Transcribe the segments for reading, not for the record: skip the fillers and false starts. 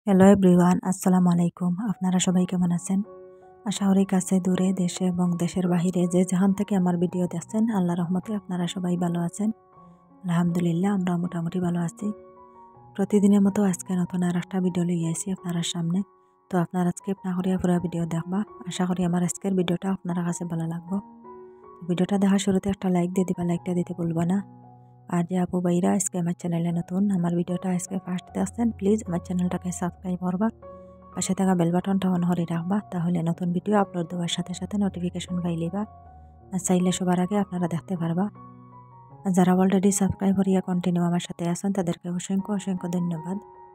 Hello everyone, আসসালামু আলাইকুম। আপনারা সবাই কেমন আছেন? আশা করি কাছে দূরে দেশে এবং দেশের বাহিরে যে যেখান থেকে আমার ভিডিও দেখছেন আল্লাহর রহমতে আপনারা সবাই ভালো আছেন। আলহামদুলিল্লাহ আমরা মোটামুটি ভালো আছি। প্রতিদিনের মতো আজকে নতুন আর একটা ভিডিও লইয়ে আইছি আপনার সামনে। তো আপনারা স্কিপ না করিয়া পুরো ভিডিও দেখবা। আশা করি আমার আজকের ভিডিওটা আপনার কাছে ভালো লাগবে। ভিডিওটা দেখার শুরুতে একটা লাইক দিয়ে দিবা, লাইকটা দিতে ভুলবা না। আর যে আপু ভাইরা আজকে আমার চ্যানেলে নতুন, আমার ভিডিওটা আজকে ফার্স্ট দেখছেন, প্লিজ আমার চ্যানেলটাকে সাবস্ক্রাইব করবা, পাশে থাকা বেল বাটনটা অন করে রাখবা, তাহলে নতুন ভিডিও আপলোড দেওয়ার সাথে সাথে নোটিফিকেশন পাই লিবা। আর চাইলে সবার আগে আপনারা দেখতে পারবা। আর যারা অলরেডি সাবস্ক্রাইব করিয়া কন্টিনিউ আমার সাথে আছেন তাদেরকে অসংখ্য অসংখ্য ধন্যবাদ।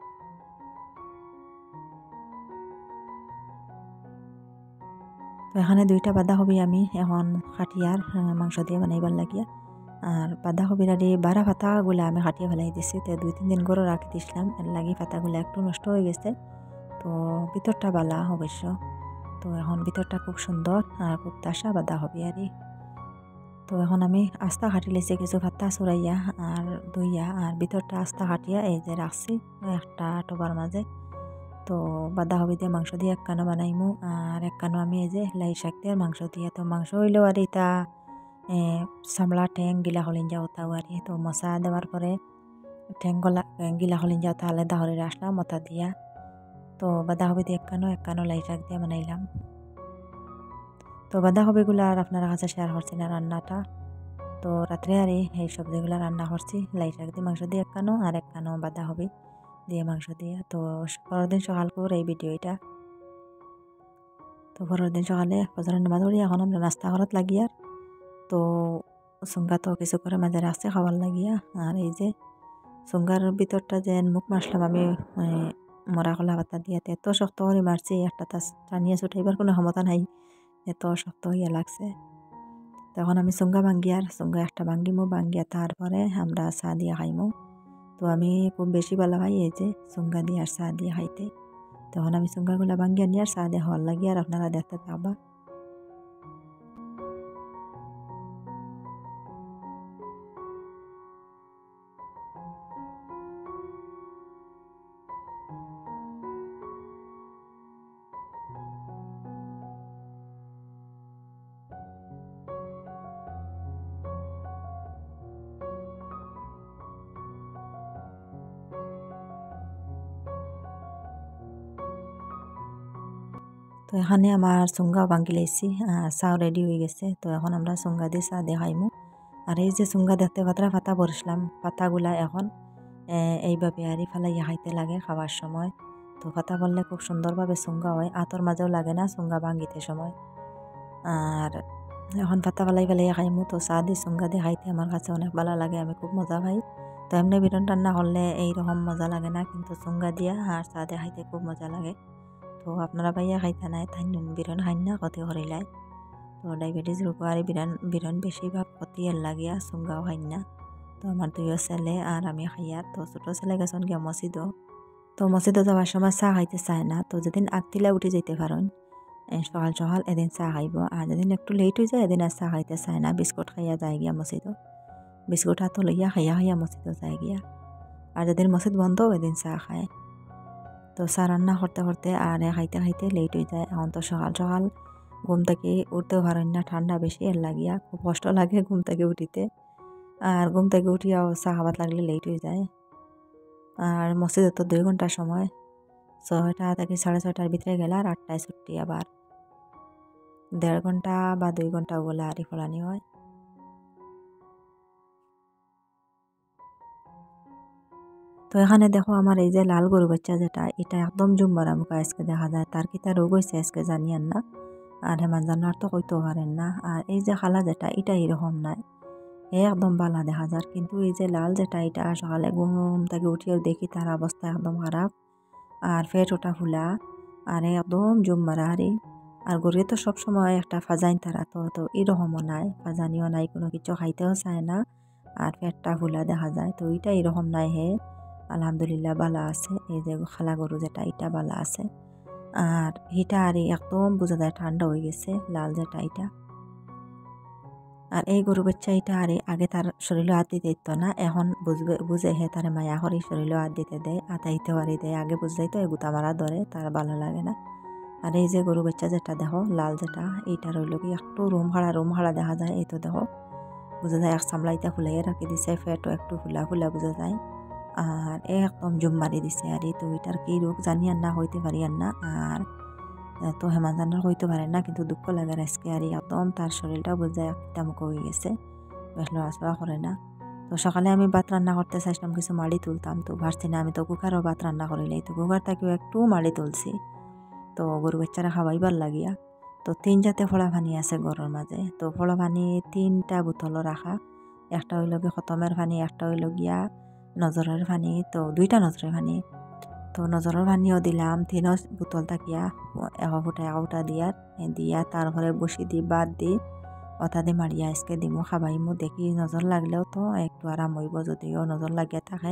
তো এখানে দুইটা বাঁধাকপি আমি এখন কাটিয়ার মাংস দিয়ে বানাইবার লাগিয়া, আর বাঁধাকপির আর এই বাড়া পাতাগুলো আমি কাটিয়ে ফেলাই দিছি। তো 2-3 দিন করে রাখি দিছিলাম, এর লাগি পাতাগুলো একটু নষ্ট হয়ে গেছে। তো ভিতরটা বালা অবশ্য। তো এখন ভিতরটা খুব সুন্দর আর খুব তাজা বাঁধাকপি আর কি। তো এখন আমি আস্তা কাটি লেছি কিছু পাতা চুরাইয়া আর দইয়া, আর ভিতরটা আস্তা কাটিয়া এই যে রাখছি একটা টবার মাঝে। তো বাঁধাকপি দিয়ে মাংস দিয়ে একখানো বানাইমু, আর একখানো আমি এই যে লাই শাক দিয়ে মাংস দিয়ে। তো মাংস হইলেও আর এটা চামড়া ঠ্যাং গিলা হলিন যাও তাও আর কি। তো মশা দেওয়ার পরে ঠ্যাং গিলা হলিন যাও তা আলাদা করে আসলাম মতা দিয়া। তো বাঁধাকপি দিয়ে একখানো লাই শাক দিয়ে বানাইলাম। তো বাঁধাকপিগুলো আর আপনার কাছে শেয়ার করছি না রান্নাটা। তো রাত্রে আর এই সবজিগুলো রান্না করছি, লাই শাক দিয়ে মাংস দিয়ে একখানো আর একখানো বাঁধাকপি দিয়ে মাংস দিয়ে। তো পরের দিন সকাল করে এই ভিডিও এটা। তো পরের দিন সকালে ফজরের নামাজ পড়ি এখন আমরা নাস্তা করাত লাগিয়ার। তো সুঙ্গা তো কিছু করে মাঝে রাখছে খাবার লাগিয়া। আর এই যে সুঙ্গার ভিতরটা যে মুখ মারলাম আমি মরা কলা পাতা দিয়ে, এত শক্ত করে মারছি একটা তা টানিয়ে ছুটাইবার কোনো ক্ষমতা নাই, এত শক্ত হইয়া লাগছে। তখন আমি সুঙ্গা সুঙ্গা একটা ভাঙ্গিয়া তারপরে আমরা চা দিয়ে খাইমু। তো আমি খুব বেশি ভালো পাই এই যে সুঙ্গা দিয়ে আর চা দিয়ে খাইতে। তখন আমি সুঙ্গাগুলা ভাঙ্গিয়া নিয়ে আর চা দিয়ে হওয়ার লাগি, আর আপনারা দেখতে থাকবা। তো এখানে আমার সুঙ্গা ভাঙ্গি লাইছি আর চাও রেডি হয়ে গেছে। তো এখন আমরা সুঙ্গা দিয়ে চা দিয়ে খাইমু। আর এই যে সুঙ্গা দেখতে পাতা বসলাম, পাতাগুলা এখন এইভাবে আরই ফেলাইয়া খাইতে লাগে খাওয়ার সময়। তো পাতা বললে খুব সুন্দরভাবে সুঙ্গা হয়, আতর মাঝেও লাগে না সুঙ্গা ভাঙ্গিতে সময়। আর এখন পাতা ফেলাইয়া খাইমু। তো চা দিয়ে সুঙ্গা দিয়ে খাইতে আমার কাছে অনেক ভালো লাগে, আমি খুব মজা পাই। তো এমনি বিরন রান্না করলে এইরকম মজা লাগে না, কিন্তু সুঙ্গা দিয়া আর চা দিয়ে খাইতে খুব মজা লাগে। তো আপনারা ভাইয়া খাইতে নাই তাই বিরন খাই না ক্ষতি করিলাই। তো ডায়াবেটিস রোগ আর বিরন বেশিরভাগ ক্ষতি এর লাগিয়া সুঙ্গাও খাই না। তো আমার দুইও ছেলে আর আমি খাইয়া। তো ছোটো ছেলে গেছেন গিয়া মসজিদও। তো মসজিদে যাওয়ার সময় চা খাইতে চায় না। তো যেদিন আগতিলা উঠে যেতে পারেন সকাল সকাল এদিন চা খাইব, আর যেদিন একটু লেট হয়ে যায় এদিন আর চা খাইতে চায় না, বিস্কুট খাইয়া যায় গিয়া মসজিদও। বিস্কুট হাতো লইয়া খাইয়া মসজিদও যায় গিয়া। আর যেদিন মসজিদ বন্ধ এদিন চা খায়। তো চা রান্না করতে করতে আর খাইতে খাইতে লেট হয়ে যায়। এখন তো সকাল সকাল ঘুম থেকে উঠতেও পারেন না, ঠান্ডা বেশি এর লাগিয়া খুব কষ্ট লাগে ঘুম থেকে উঠিতে। আর ঘুম থেকে উঠিয়াও চা খাবার লাগলে লেট হয়ে যায়। আর মসজিদে তো 2 ঘন্টার সময়, 6টা থেকে 6:30টার ভিতরে গেলে আর 8টায় ছুটি, আবার 1.5 ঘন্টা বা 2 ঘন্টা ওগুলো আরই ফলানি হয়। তো এখানে দেখো আমার এই যে লাল গরু বাচ্চা যেটা, এটা একদম জুম্বারা মুখা আজকে দেখা যায়। তার কি তার রোগ হয়েছে আজকে জানিয়েন না, আর হেমান জানার তো কইতেও পারেন না। আর এই যে খালা যেটা, এটা এরকম নাই, একদম বালা দেখা যায়। কিন্তু এই যে লাল যেটা, এটা সকালে ঘুম থেকে উঠিয়েও দেখি তার অবস্থা একদম খারাপ, আর পেট ওটা ফুলা, আর একদম জুম মারা হারি। আর গরুয়ে তো সবসময় একটা ফাজাইন তারা, তো তো এরকমও নাই, ফাজানিও নাই, কোনো কিছু খাইতেও চায় না, আর পেটটা ফুলা দেখা যায়। তো এটা এরকম নাই, হে আলহামদুলিল্লাহ বালা আছে। এই যে খালা গরু যেটা, এটা বালা আছে। আর এটা আর একদম বোঝা যায় ঠান্ডা হয়ে গেছে লাল যেটা এটা। আর এই গরু বাচ্চা এটা আর আগে তার শরীরে হাত দিতে দিত না, এখন বুঝে হে তার মায়া হরি শরীরে হাত দিতে দেয়, আতাইতে পারি দেয়। আগে বুঝলেই তো গুতা মারা ধরে, তার ভালো লাগে না। আর এই যে গরু বাচ্চা যেটা দেখো লাল যেটা, এইটা রইল কি একটু রুম হাড়া দেখা যায়। এই তো দেখো বোঝা যায় এক সামলাইটা ফুলাইয়ে রাখি দিছে, ফেটও একটু ফুলা ফুলা বোঝা যায়। আর একদম জুম মারি দিছে। আর এই তো ওইটার কি রোগ জানি আর না, হইতে পারি আর না। আর তো হেমাজানার হইতে পারে না, কিন্তু দুঃখ লাগে আজকে। আর একদম তার শরীরটা বোঝায় একটা মুখ হয়ে গেছে, বেশ লড়াচড়া করে না। তো সকালে আমি ভাত রান্না করতে চাইছিলাম, কিছু মাড়ি তুলতাম, তো ভাবছি না আমি তো কুকারও ভাত রান্না করিলাই, তো কুকার থেকেও একটু মাড়ি তুলছি। তো গরু বাচ্চারা খাওয়াইবার লাগিয়া তো 3 জাতে ফোড়া পানি আছে গরুর মাঝে। তো ফোড়া পানি 3টা বোতলও রাখা, একটা হইল গিয়া খতমের পানি, একটা হইল গিয়া নজরের পানি, তো 2টা নজরের পানি। তো নজরের পানিও দিলাম 3 বোতল থাকিয়া, এক ফুটা দিয়া তারপরে বসি দি বাদ দি অতা দি মারিয়া আজকে দিমু খাবাইমু। দেখি নজর লাগলেও তো একটু আরাম হইব, যদিও নজর লাগিয়া থাকে।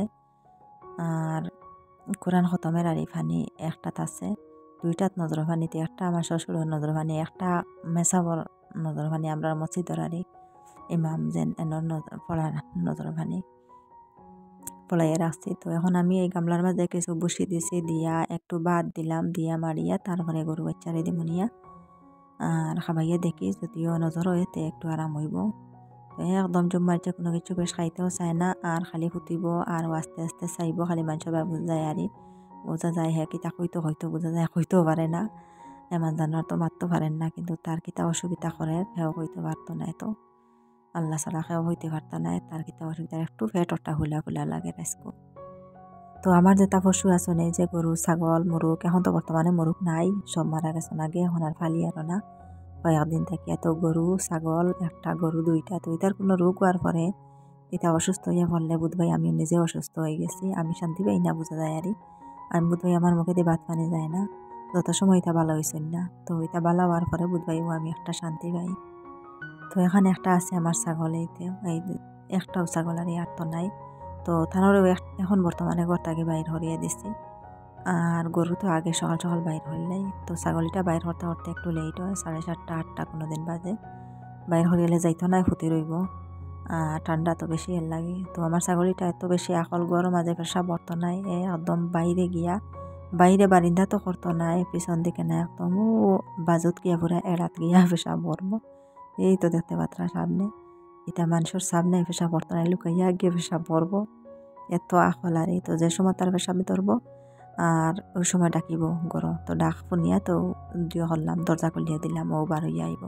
আর কোরআন খতমের আরি পানি একটাত আছে, 2টাত নজর পানিতে, একটা আমার শ্বশুরের নজর পানি, একটা মেসাবর নজর পানি, আমরা মসজিদের আরি ইমাম যেন এনর পড়ার নজর পানি পড়াইয়া রাখছি। তো এখন আমি এই গামলার মাঝে কিছু বসি দিছি, দিয়া একটু বাদ দিলাম, দিয়া মারিয়া তারপরে গরু বাচ্চারে দিমুনিয়া আর খাবাইয়া দেখি যদিও নজর হইতে একটু আরাম হইব। একদম জুম মারছে, কোনো কিছু বেশ খাইতেও চায় না, আর খালি ফুটিব আর আস্তে আস্তে চাইব, খালি মানুষ বুঝায় আর বোঝা যায় হ্যাঁ কিতা হয়তো বোঝা যায়, হইতেও পারে না। এমন জানার তো মারতে পারেন না, কিন্তু তার কিতা অসুবিধা করে হেও হইতে পারতো না। তো আল্লাহ ছাড়া খেও হইতে পারতো না, তার কিতা অসুবিধা, একটু পেটটা হুলা ফুলা লাগে রাইসকো। তো আমার যেটা পশু আছে নেই, যে গরু ছাগল মুরুগ, এখন তো বর্তমানে মুরুগ নাই, সব মারা গেছে আগে, এখন আর ফালি আর না কয়েকদিন থেকে। তো গরু ছাগল, একটা গরু 2টা, তো এটার কোনো রোগ হওয়ার পরে এটা অসুস্থ হইয়া পড়লে বুধভাই আমি নিজে অসুস্থ হয়ে গেছি, আমি শান্তি পাই না বোঝা যায়। আর আমি বুধভাই আমার মুখে দিয়ে ভাত পানি যায় না, যত সময় এটা ভালো হয়েছেন না। তো এটা ভালো হওয়ার পরে বুধভাইও আমি একটা শান্তি পাই। তো এখানে একটা আছে আমার ছাগল, এইতে এই একটাও ছাগল আর তো নাই। তো তারও এখন বর্তমানে ঘর থেকে বাইর হরিয়ে দিছি। আর গরু তো আগে সকাল সকাল বাইর হইলেই, তো ছাগলটা বাইর হতে হতে একটু লেট হয়, 7:30 8টা কোনো দিন বাজে। বাইর হরিয়ালে যাইতো না, ফুটি রইব, ঠান্ডা তো বেশি এর লাগে। তো আমার ছাগলটা এত বেশি আকল, গরম মাঝে পেশাব করতো নাই, একদম বাইরে বারিন্দা তো করতো নাই, পিছন দিকে না, একদম ও বাজুত গিয়া পুরা এড়াত গিয়া পেশাব করবো। এই তো দেখতে পাত্রা সামনে, এটা মানুষের সামনে পেশাব করতো না, লুকাইয়া গিয়ে পেশাব করবো, এত আকল। আর তো যে সময় তার পেশাব ধরবো আর ওই সময় ডাকিব গরো, তো ডাক শুনিয়া তো দিয়ে করলাম, দরজা খুলিয়া দিলাম, ও বার হইয়া আইব।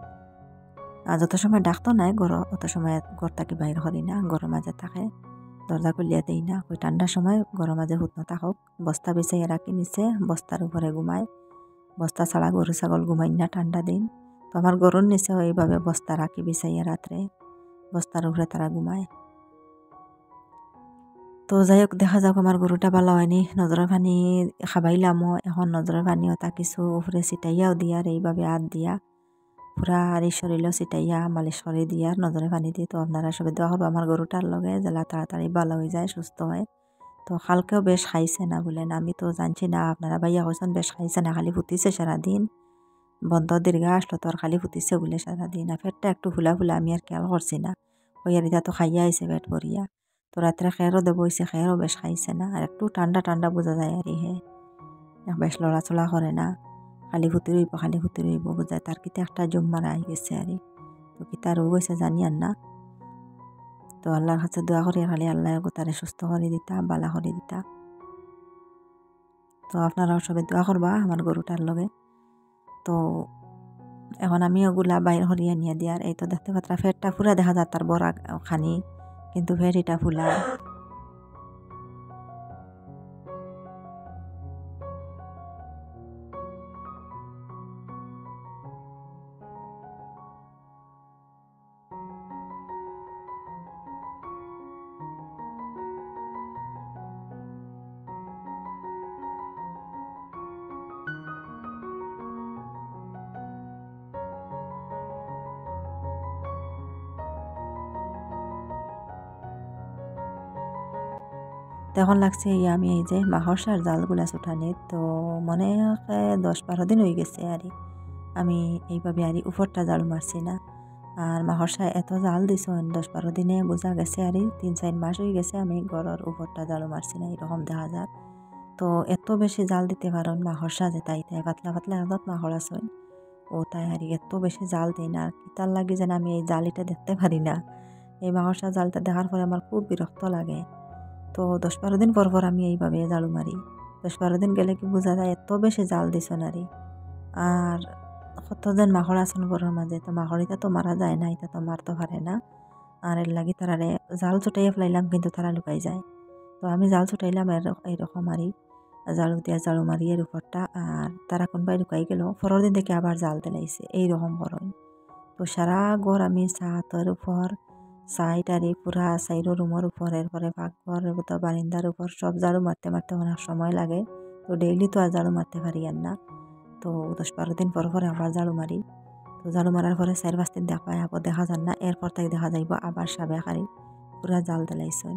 আর যত সময় ডাকতো নাই গরো, অত সময় ঘর থেকে বাইর করি না, গরম মাঝে থাকে, দরজা খুলিয়া দিই না। ওই ঠান্ডার সময় গরম মাঝে হুত না থাকুক, বস্তা বিছাইয়া রাখি নিচে, বস্তার উপরে ঘুমায়, বস্তা ছাড়া গরু ছাগল ঘুমাই না ঠান্ডা দিন। তো আমার গরুর নিচেও এইভাবে বস্তা রাখি বিছাইয়া রাত্রে, বস্তার উপরে তারা ঘুমায়। তো যাই হোক, দেখা যাক আমার গরুটা ভালো হয়নি, নজরের পানি খাবাইলামও, এখন নজরের পানিও তা কিছু উপরে ছিটাইয়াও দিয়ার, এইভাবে হাত দিয়া পুরা আর এই শরীরও ছিটাইয়া মালিশ করে দিয়ার নজরের পানি দিয়ে। তো আপনারা সবাই দোয়া করবো আমার গরুটার লগে জেলা তাড়াতাড়ি ভালো হয়ে যায়, সুস্থ হয়। তো কালকেও বেশ খাইছে না বলেন, আমি তো জানছি না, আপনারা ভাইয়া কইছেন বেশ খাইছে না, খালি ফুটিছে সারাদিন, বন্ধ দীর্ঘ আসলো তো আর খালি ফুটিছে বলে সারাদিন, আর পেটটা একটু ফুলা ফুলা, আমি আর খেয়াল করছি না। ওই আর এটা তো খাইয়া আইছে পেট ভরিয়া। তো রাত্রে খেয়ারও দেবো হয়েছে, খেয়ারও বেশ খাইছে না, আর একটু ঠান্ডা ঠান্ডা বোঝা যায়। আর বেশ লড়াচড়া করে না, খালি ফুটি রইব বোঝায়, তার কিতা একটা জম মারা আই গেছে। আর তো কিতা রোগ হয়েছে জানি আর না। তো আল্লাহর কাছে দোয়া করি, খালি আল্লাহ তারে সুস্থ করে দিতা, বালা করে দিতা। তো আপনারাও সবাই দোয়া করবা আমার গরুটার লগে। তো এখন আমি ওগুলা বাইর হরিয়া নিয়ে দিয়ার, এই তো দেখতে পাত্রা ফেরটা ফুরা দেখা যায় তার বড়া খানি, কিন্তু ফেরিটা ফুলা। তখন লাগছে আমি এই যে মাহসার জালগুলা ছুটানি, তো মনে হয় 10-12 দিন হয়ে গেছে। আর আমি এইভাবে আর উপরটা জাল মারছি না। আর মাহরসা এত জাল দিছন 10-12 দিনে বোঝা গেছে আর 3-4 মাস হয়ে গেছে আমি ঘরের উপরটা জালু মারছি না, এরকম দেখা যায়। তো এত বেশি জাল দিতে পারেন মাহরসা যে তাই পাতলা পাতলা এত মাহর আসেন ও তাই আর এত বেশি জাল দিই না। আর তার লাগে যেন আমি এই জালিটা দেখতে পারি না। এই মাহরসা জালটা দেখার পরে আমার খুব বিরক্ত লাগে। তো 10-12 দিন পর পর আমি এইভাবে জালু মারি। 10-12 দিন গেলে কি বোঝা যায় এত বেশি জাল দিছ নারী। আর কতজন মাহর আসন ঘরের মাঝে, তো মাহরিটা তো মারা যায় না, এটা তো মারতে পারে না। আর এর লাগি তারারে জাল ছুটাইয়া ফেলাইলাম কিন্তু তারা লুকাই যায়। তো আমি জাল ছুটাইলাম এইরকম আরই জালু দিয়া জালু মারি এর উপরটা, আর তারা কোনবাই লুকাই গেল পরের দিন থেকে আবার জাল দিলাইছে এইরকম করন। তো সারা ঘর আমি ছাদের উপর সাইডারি পুরা সাইডো রুমের উপর, এরপরে পাকঘর বারিন্দার উপর সব ঝাড়ু মারতে মারতে অনেক সময় লাগে। তো ডেইলি তো আর ঝাড়ু মারতে পারি আর না। তো 10-12 দিন পর পরে আবার ঝাড়ু মারি। তো ঝাড়ু মারার পরে 4-5 দিন আবার দেখা যান না, এরপর তাই দেখা যাইব আবার সাবে হারি পুরা জাল দিলাইছেন।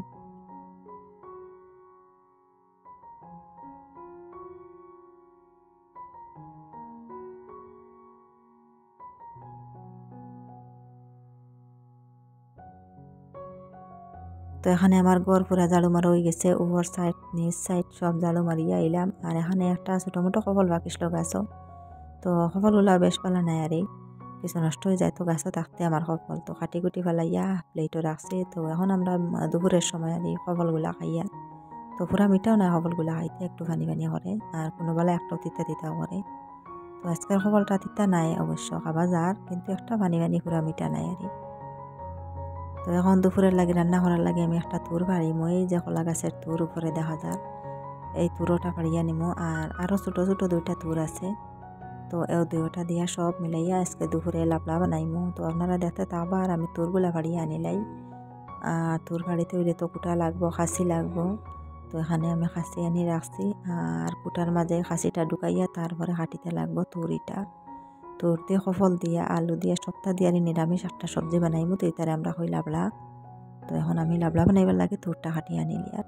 তো এখানে আমার ঘর পুরা ঝাড়ু মারা হয়ে গেছে, উপর সাইড নিচ সাইড সব ঝাড়ু মারিয়া আইলাম। আর এখানে একটা ছোটো মোটো কপাল বাকিস গাছও, তো কপালগুলা বেশ পালা নাই আর কিছু নষ্ট হয়ে যায়, তো গাছও থাকতে আমার কপাল তো কাটি কুটি ফেলাইয়া প্লেটও রাখছে। তো এখন আমরা দুপুরের সময় আর কপালগুলা খাইয়া, তো পুরা মিঠাও না কপালগুলা খাইতে একটু পানি পানি করে, আর কোনো বেলা একটাও তিতা তিতা করে। তো আজকের কপালটা তিতা নাই অবশ্য, খাবা যার কিন্তু একটা পানি পানি পুরা মিঠা নাই আর। তো এখন দুপুরের লাগে রান্না করার লাগে আমি একটা তুর পাড়ি, এই যে কলা গাছের তুর উপরে দেখা যায় এই তুরোটা পাড়িয়া নিমো। আর আরও ছোটো ছোটো 2টা তুর আছে, তো এই 2টা দিয়া সব মিলাইয়া আজকে দুপুরে লাপলা বানাইমু। তো আপনারা দেখতে থাকবা আর আমি তুরগুলা পাড়িয়া আনিলাই। আর তুর পাড়িতে হইলে তো কুটা লাগবো, খাসি লাগবো। তো এখানে আমি খাসি আনি রাখছি, আর কুটার মাঝে খাসিটা ঢুকাইয়া তারপরে হাঁটিতে লাগবো তুরিটা। তুর দিয়ে সফল দিয়া আলু দিয়া সপ্তাহ দিয়ে নিরামিষ একটা সবজি বানাইমু, তো এটারে আমরা হই লাবলা। তো এখন আমি লাবলা বানাইবার লাগে তুরটা হাঁটিয়ে আনিলি আর।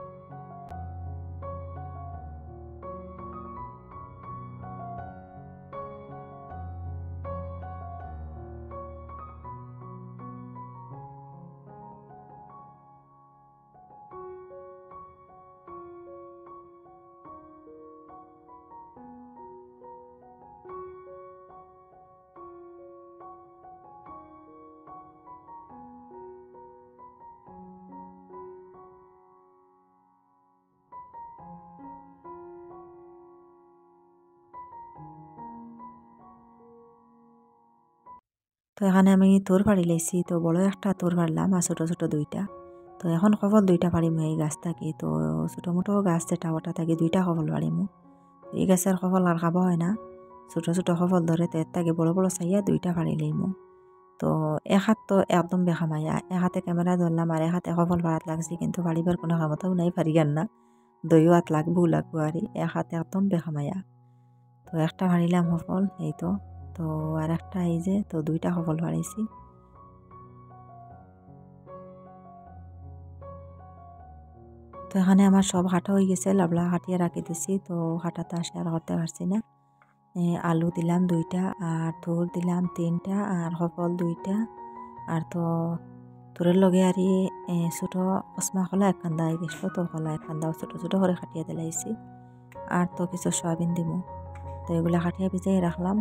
তো এখানে আমি তুর পাড়ি লাইছি, তো বড় একটা তুর পাড়লাম আর ছোটো ছোটো 2টা। তো এখন কবল 2টা পাড়িমু এই গাছ থাকি, তো ছোটো মোটো গাছ যেটা ওটা থাকি 2টা কবল পাড়িমু। এই গাছের কবল আর খাওয়া হয় না, ছোটো ছোটো কবল ধরে তো এর থাকি বড় বড় চাইয়া 2টা পাড়ি লইমু। তো এক হাত তো একদম বেখামাইয়া, এক হাতে ক্যামেরা ধরলাম আর এক হাতে কবল পাড়াত লাগছি, কিন্তু পাড়িবার কোনো ক্ষমতাও নাই, পারি আর না। 2 হাত লাগবো আর এক হাতে একদম বেখামাইয়া। তো একটা পাড়িলাম কবল এই তো। তো আর একটা এই যে তো 2টা কবল পাড়াইছি। তো এখানে আমার সব হাঁটা হয়ে গেছে, লাবলা হাঁটিয়ে রাখি দিছি, তো হাঁটাতে আসে আর করতে পারছি না। আলু দিলাম 2টা, আর তুর দিলাম 3টা, আর সফল 2টা। আর তো তুরের লগে আর ছোটো কসমা কলা এক কান্দা গেছিল, তো কলা এক কান্দা ছোটো ছোটো করে কাটিয়ে দিলাইছি। আর তো কিছু সয়াবিন দিমু, তো এগুলা কাটিয়ে ভিজাই রাখলাম।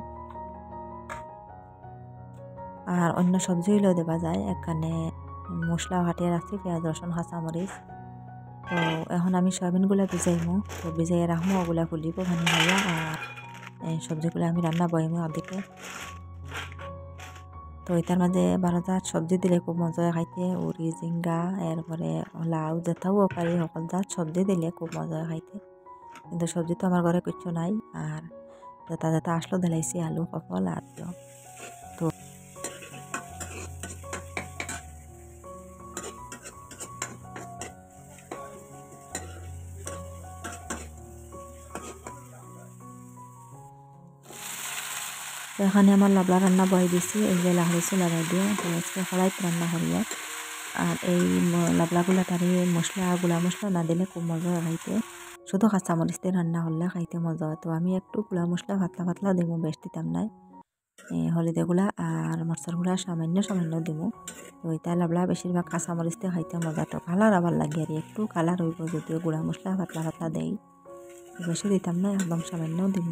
আর অন্য সবজি হইলেও দেওয়া যায়, এখানে মশলা কাটিয়ে রাখছি, পেঁয়াজ রসুন কাঁচামরিচ। তো এখন আমি সয়াবিনগুলা ভিজাইমু, তো ভিজাইয়ে রাখবো, ওগুলা ফুলিব পানি হইয়া। আর এই সবজিগুলো আমি রান্না বইমু আদিকে। তো এটার মাঝে 12 জাত সবজি দিলে খুব মজা হয় খাইতে, উড়ি জিঙ্গা এরপরে লাউ যেটাও পারি সকল জাত সবজি দিলে খুব মজা হয় খাইতে। কিন্তু সবজি তো আমার ঘরে কিচ্ছু নাই, আর যেটা যেটা আসলো দিলাইছি আলু কপল আর তো এখানে আমার লাবলা রান্না বয়ে দিছি, এই যে লাহড়িছি লাগাই দিয়ে, তো আজকে কড়াইতে রান্না করিয়া। আর এই লাবলাগুলা তারে মশলা গুলা মশলা না দিলে খুব মজা হয় খাইতে, শুধু কাঁচামরিচ দিয়ে রান্না করলে খাইতে মজা হয়। তো আমি একটু গুলা মশলা পাতলা পাতলা দেবো, বেশ দিতাম নাই। হলুদে গুঁড়া আর মরচার গুঁড়া সামান্য সামান্য দিব। তো এটা লাবলা বেশিরভাগ কাঁচামরিচ দিয়ে খাইতে মজা, তো কালার আবার লাগে আর একটু কালার হইব যদিও গুঁড়া মশলা পাতলা পাতলা দেই, বেশি দিতাম না, একদম সামান্য দিব।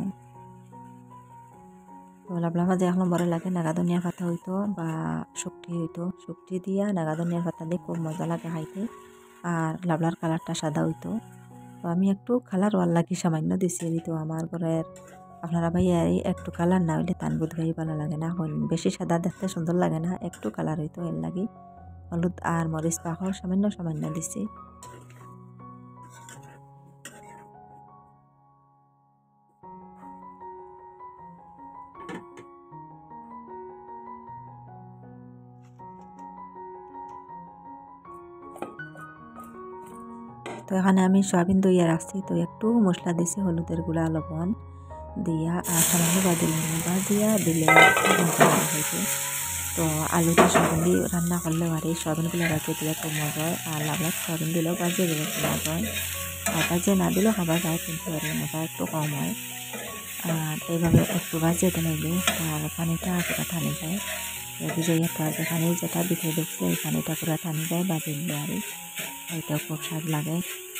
তো লাবলা মাঝে এখন বড় লাগে নাগা ধনিয়ার পাতা হইতো বা শুকটি হইতো, শুকটি দিয়া নাগা ধনিয়ার পাতা দিয়ে খুব মজা লাগে খাইতে। আর লাবলার কালারটা সাদা হইতো, তো আমি একটু কালার ওয়ার লাগি সামান্য দিছি। তো আমার ঘরের আপনারা ভাইয়া একটু কালার না হইলে তান বোধ ভাই ভালো লাগে না, বেশি সাদা দেখতে সুন্দর লাগে না, একটু কালার হইতো এর লাগি হলুদ আর মরিচ পাখর সামান্য সামান্য দিছি। তো এখানে আমি সয়াবিন দইয়া রাখছি, তো একটু মশলা দিছি, হলুদের গুঁড়া লবণ দিয়া আর সামান্য দিয়া দিলে মজা হয়েছে। তো আলুটা সয়াবিন দিয়ে রান্না করলে আর এই সয়াবিনগুলো বাজিয়ে দিলে খুব মজা হয়, আর লাবলা সয়াবিন দিলেও বাজিয়ে দিলে খুব মজা হয়, আর বাজিয়ে না দিলেও খাবার যায়, কিন্তু আর মজা একটু কম হয়। আর এইভাবে একটু বাজিয়ে দিলে আর পানিটা পুরো টানি যায়, ভিজাইয়া তো যে পানি যেটা ভিতরে ঢুকছে এই পানিটা পুরো টানি যায় বাজিয়ে দিলে, আর এটাও খুব স্বাদ লাগে।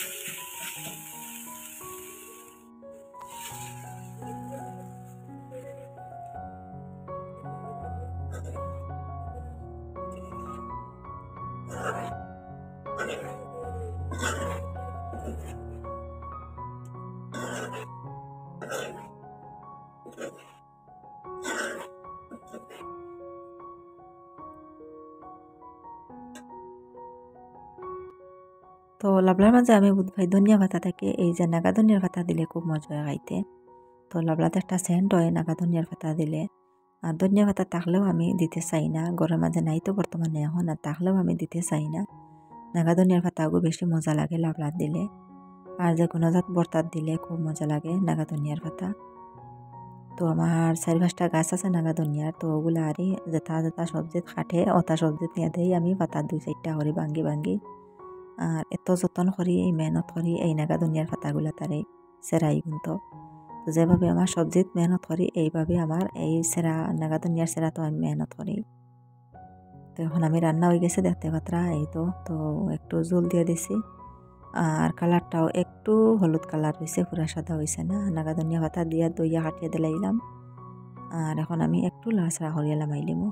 তো লাবলার মাঝে আমি বুধ ভাই ধনিয়া পাতা থাকে, এই যে নাগা ধনিয়ার পাতা দিলে খুব মজা হয় খাইতে। তো লাবলাতে একটা সেন্ট হয় নাগা ধনিয়ার পাতা দিলে, আর ধনিয়া পাতা থাকলেও আমি দিতে চাই না, ঘরের মাঝে নাই তো বর্তমানে এখন, আর থাকলেও আমি দিতে চাই না। নাগা ধনিয়ার পাতাও বেশি মজা লাগে লাবলার দিলে, আর যে কোনো জাত বর্তার দিলে খুব মজা লাগে নাগা ধনিয়ার পাতা। তো আমার 4-5টা গাছ আছে নাগা ধনিয়ার, তো ওগুলা আরই যেটা যেটা সবজিত খাটে ওটা সবজিত নিয়ে দেই আমি পাতা 2-4টা করে ভাঙ্গি ভাঙ্গি। আর এত যত্ন করি মেহনত করি এই নাগা ধনিয়ার পাতাগুলা তারে সেরাই গুনতো। তো যেভাবে আমার সবজিত মেহনত করি এইভাবে আমার এই সেরা নাগা ধনিয়ার সেরা তো আমি মেহনত করি। তো এখন আমি রান্না হয়ে গেছে দেখতে পাত্রা, এই তো তো একটু জল দিয়ে দিছি, আর কালারটাও একটু হলুদ কালার হয়েছে, পুরা সাদা হয়েছে না। নাগা ধনিয়া পাতা দিয়া দইয়া হাটিয়ে দিলাইলাম, আর এখন আমি একটু লাড়াচাড়া করিয়ালাম আইলিমু।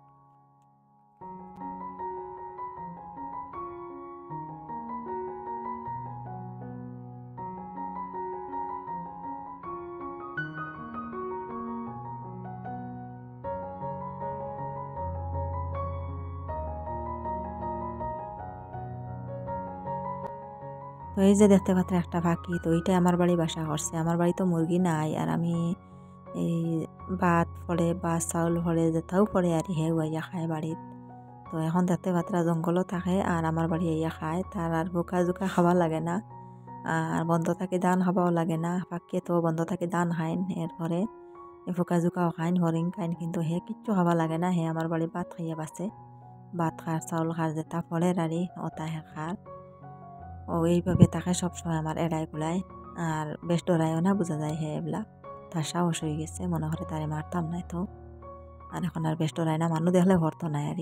তো এই যে দেখতে পাত্র একটা পাখি, তো এইটা আমার বাড়ি বাসা করছে। আমার বাড়ি তো মুরগি নাই, আর আমি এই ভাত পড়ে বা চাউল পড়ে যেটাও পড়ে আর হেউ আইয়া খায় বাড়িত। তো এখন দেখতে পাত্রা জঙ্গলও থাকে আর আমার বাড়ি আইয়া খায়, তার আর বোকা জোকা খাওয়া লাগে না, আর বন্ধ থাকে ধান খাবাও লাগে না। পাখি তো বন্ধ থাকে ধান খাইন, এরপরে ফোকা জোকাও খাইন, হরিং খাইন, কিন্তু হে কিচ্ছু খাওয়া লাগে না। হে আমার বাড়ি ভাত খাইয়া বাঁচে, ভাত খার চাউল খার যেটা পড়ে রাড়ি ওটা হে খার। ও এইভাবে তাকে সবসময় আমার এড়াই গুলায়, আর বেশ ডরাইও না, বোঝা যায় হে এগুলা তার সাহস হয়ে গেছে, মনে করে তারে মারতাম নাই তো। আর এখন আর বেশ ডরাই না, মানুষ দেখলে হরতো নাই আরই।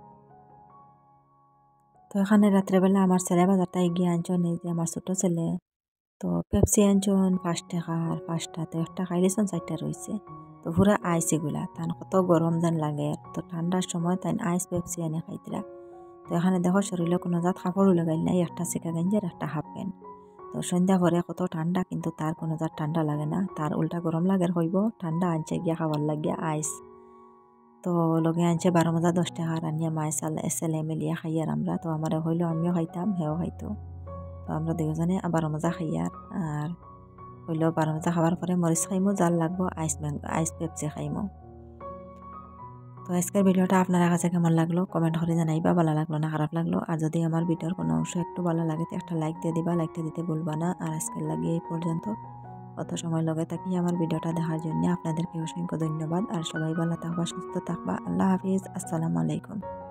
তো এখানে রাত্রেবেলা আমার ছেলে বাজারটা এগিয়ে আনছন, এই যে আমার ছোট ছেলে, তো পেপসি আনছন 5 টাকা, আর 5টা তো একটা খাইলেছন 4টা রয়েছে। তো পুরা আইস এগুলা তান কত গরম যেন লাগে, তো ঠান্ডার সময় তাই আইস পেপসি এনে খাইতিরা। তো এখানে দেখো শরীরে কোনো জাত কাপড়ও লাগাই নাই, একটা সেকা গেঞ্জি আর একটা হাফ প্যান্ট। তো সন্ধ্যা পরে কত ঠান্ডা, কিন্তু তার কোনো জাত ঠান্ডা লাগে না, তার উল্টা গরম লাগে হইব, ঠান্ডা আনছে গিয়া খাবার লাগিয়া আইস। তো লগে আনছে 12 মজা 10 টাকা, রানিয়া মায় ছেলে মিলিয়া খাইয়ার আমরা, তো আমার হইলো আমিও খাইতাম হেও খাইতো। তো আমরা দুজনে 12 মজা খাইয়ার, আর হইলো 12 মজা খাবার পরে মরিচ খাইমো, জাল লাগবো আইস পেপসি খাইমো। তো আজকের ভিডিওটা আপনারা কাছে কেমন লাগলো কমেন্ট করে জানাইবা, ভালো লাগলো না খারাপ লাগলো। আর যদি আমার ভিডিওর কোনো অংশ একটু ভালো লাগে তো একটা লাইক দিয়ে দিবা, লাইকটা দিতে ভুলবা না। আর আজকের লাগে এই পর্যন্ত, কত সময় লগে থাকি আমার ভিডিওটা দেখার জন্য আপনাদেরকে অসংখ্য ধন্যবাদ। আর সবাই ভালো থাকবা, সুস্থ থাকবা। আল্লাহ হাফিজ, আসসালামু আলাইকুম।